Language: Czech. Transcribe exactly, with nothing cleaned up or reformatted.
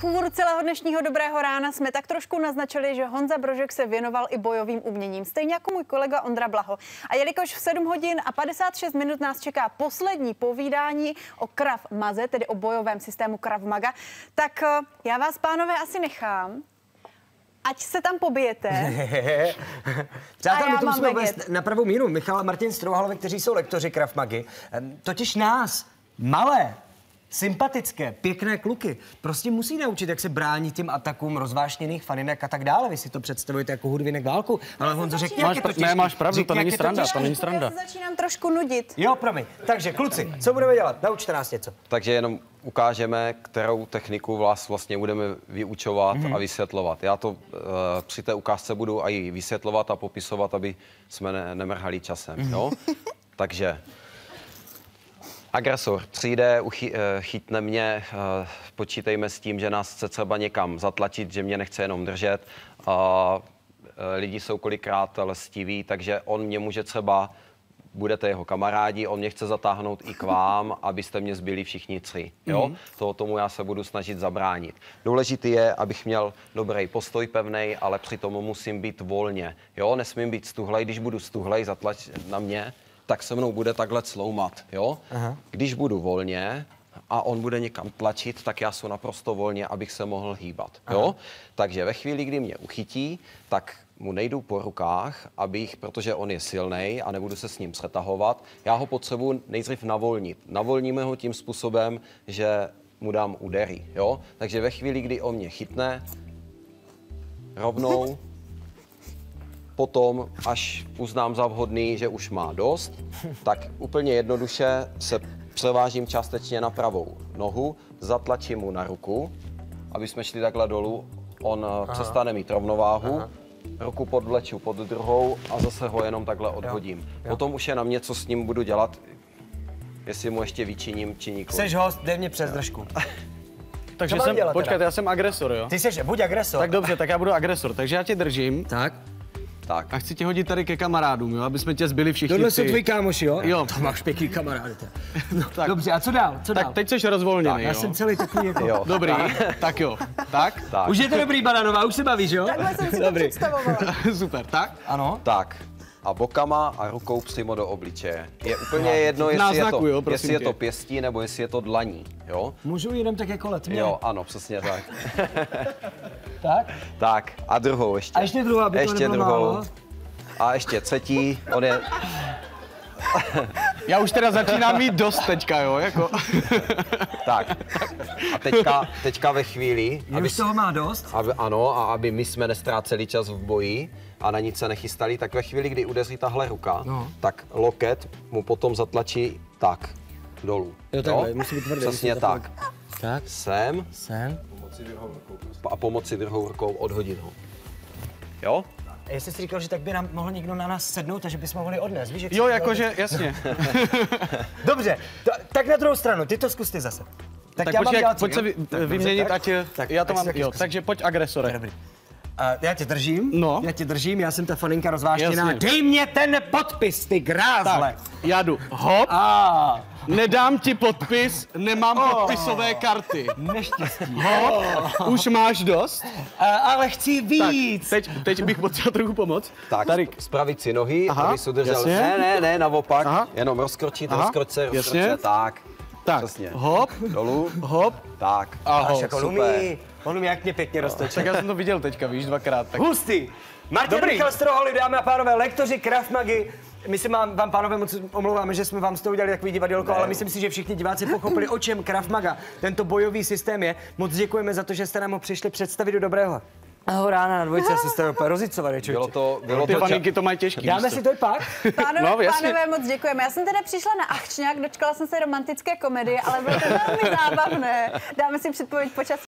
V úvodu celého dnešního Dobrého rána jsme tak trošku naznačili, že Honza Brožek se věnoval i bojovým uměním, stejně jako můj kolega Ondra Blaho. A jelikož v sedm hodin a padesát šest minut nás čeká poslední povídání o Krav Maze, tedy o bojovém systému Krav Maga, tak já vás, pánové, asi nechám. Ať se tam pobijete. Přátelé, my to musíme uvést na pravou míru. Michal a Martin Strouhalovi, kteří jsou lektoři Krav Magy, totiž nás, malé, sympatické, pěkné kluky, prostě musí naučit, jak se bránit těm atakům rozvášněných faninek a tak dále. Vy si to představujete jako hudvinek válku, ale Honzo, řekni, jak je to těžký. Ne, máš pravdu, to není sranda, to není sranda. Já se začínám trošku nudit. Jo, promiň. Takže, kluci, co budeme dělat? Naučte nás něco. Takže jenom ukážeme, kterou techniku vás vlastně budeme vyučovat mm-hmm. a vysvětlovat. Já to uh, při té ukázce budu i vysvětlovat a popisovat, aby jsme ne, nemrhali časem. Mm-hmm. Jo? Takže agresor přijde, uchy, chytne mě, počítejme s tím, že nás chce třeba někam zatlačit, že mě nechce jenom držet. Lidi jsou kolikrát lstiví, takže on mě může třeba, budete jeho kamarádi, on mě chce zatáhnout i k vám, abyste mě zbyli všichni tři. Jo? Mm. To, tomu já se budu snažit zabránit. Důležitý je, abych měl dobrý postoj pevnej, ale přitom musím být volně. Jo? Nesmím být stuhlej, když budu stuhlej, zatlač na mě, tak se mnou bude takhle cloumat, jo? Aha. Když budu volně a on bude někam tlačit, tak já jsem naprosto volně, abych se mohl hýbat, jo? Takže ve chvíli, kdy mě uchytí, tak mu nejdu po rukách, abych, protože on je silnej a nebudu se s ním přetahovat, já ho potřebuji nejdřív navolnit. Navolníme ho tím způsobem, že mu dám údery, jo? Takže ve chvíli, kdy on mě chytne, rovnou, potom, až uznám za vhodný, že už má dost, tak úplně jednoduše se převážím částečně na pravou nohu, zatlačím mu na ruku, aby jsme šli takhle dolů, on Aha. přestane mít rovnováhu, Aha. ruku podvleču pod druhou a zase ho jenom takhle odhodím. Jo. Jo. Potom už je na mě, co s ním budu dělat, jestli mu ještě vyčiním, či nikoli. Jseš host, dej mě přes držku. Takže jsem, počkejte, já jsem agresor, jo? Ty jsi, buď agresor. Tak dobře, tak já budu agresor, takže já tě držím. Tak. Tak. A chci tě hodit tady ke kamarádům, jo, aby jsme tě zbyli všichni. Tohle jsou tvoji kámoši, jo? Jo. To máš pěkný kamarády. No, tak. Dobře, a co dál? Co tak dál? teď jsi rozvolněný, tak, já jo? jsem celý takový jako... Jo. Dobrý, tak. tak jo. Tak? tak? Už je to dobrý, Bananová, už se bavíš, jo? Takhle jsem si to představovala. Super, tak? Ano. Tak. A bokama a rukou přímo do obličeje. Je úplně jedno, jestli, je to, jo, jestli je to pěstí nebo jestli je to dlaní, jo? Můžu jenom tak jako letmě? Jo, ano, přesně tak. Tak? Tak, a druhou ještě. A ještě druhou, aby ještě to nebylo druhou. málo. A ještě třetí, on je... Já už teda začínám mít dost teďka, jo, jako. Tak, a teďka, teďka ve chvíli... Aby už toho má dost? Aby, ano, a aby my jsme nestráceli čas v boji a na nic se nechystali, tak ve chvíli, kdy udeří tahle ruka, no. tak loket mu potom zatlačí tak, dolů. Jo, takhle, jo? Musí být tvrdý. Přesně tak. Tak. Sem. Sem. A pomocí druhou rukou odhodit ho. Jo? A jestli jsi říkal, že tak by nám mohl někdo na nás sednout, takže bychom mohli odnést, víš? Jak jo, jakože, jasně. Dobře, to, tak na druhou stranu, ty to zkus ty zase. Tak, tak já počkej, mám pojď se vy, vyměnit, tak, ať tak, já to mám, jo, takže pojď agresore. Dobrý. Uh, já tě držím, no. já tě držím, já jsem ta faninka rozváštěná. Jasně. Dej mě ten podpis, ty grázle. Tak, já jdu, hop, a. nedám ti podpis, nemám oh. podpisové karty. Neštěstí. Hop, oh. už máš dost. Uh, ale chci víc. Tak, teď, teď bych potřeboval trochu pomoct. Tak, Tarik. Spravit si nohy, Aha, aby se udržel. Jasně. Ne, ne, ne, naopak, Aha. jenom rozkročit, Aha. rozkroč se, rozkroč se, tak. Tak, přesně. hop, dolů, hop, tak. Ahoj, jako super. Umí, on umí, jak mě pěkně roztočí. Tak já jsem to viděl teďka, víš, dvakrát. Tak... Hustý. Martin Michal Strouhal, dámy a pánové, lektoři Krav Magy. My se vám, vám, pánové, moc omlouváme, že jsme vám z toho udělali takový divadelko, ale myslím si, že všichni diváci pochopili, o čem Krav Maga, tento bojový systém je. Moc děkujeme za to, že jste nám ho přišli představit do Dobrého Ahoj, rána na dvojce, se jste úplně rozicovali, Bylo to, bylo Ty to paninky to mají těžký. Dáme si to i pak? Pánové, no, pánové, moc děkujeme. Já jsem teda přišla na akčňák, dočkala jsem se romantické komedie, ale bylo to velmi zábavné. Dáme si předpověď počasí.